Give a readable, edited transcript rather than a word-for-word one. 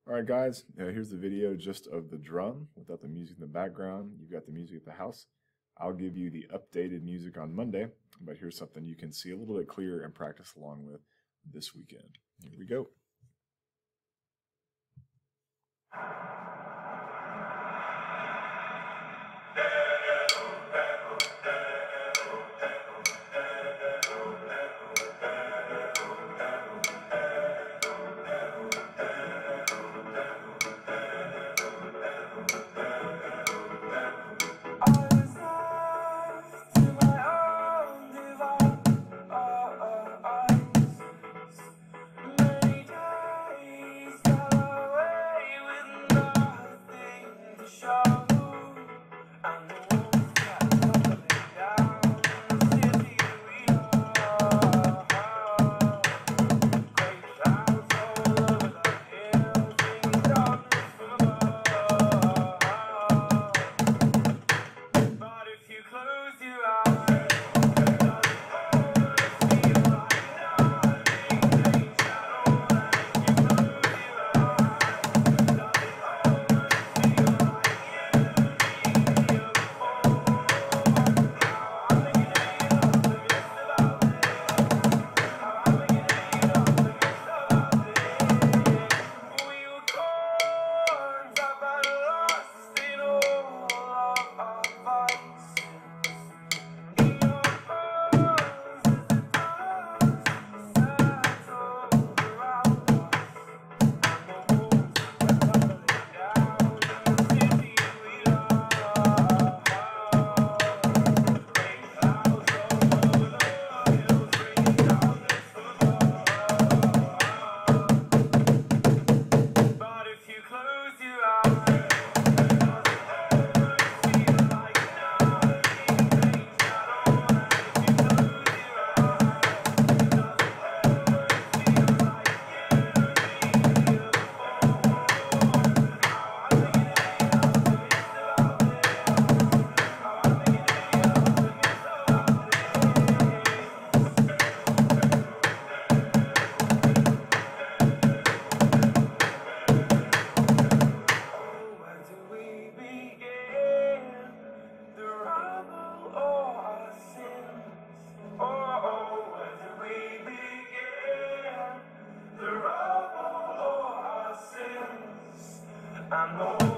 All right, guys, here's the video just of the drum without the music in the background. You've got the music at the house. I'll give you the updated music on Monday, but here's something you can see a little bit clearer and practice along with this weekend. Here we go. I know